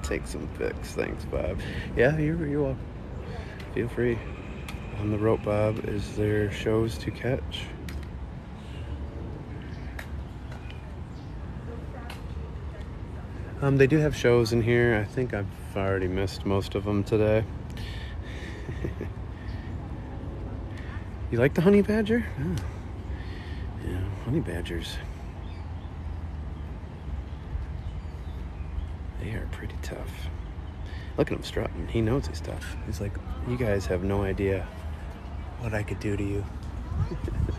take some pics. Thanks, Bob. Yeah, you're welcome. Feel free. On the rope, Bob. Is there shows to catch? They do have shows in here. I think I've already missed most of them today. You like the honey badger? Oh. Yeah, honey badgers. They are pretty tough. Look at him strutting. He knows he's tough. He's like, you guys have no idea what I could do to you.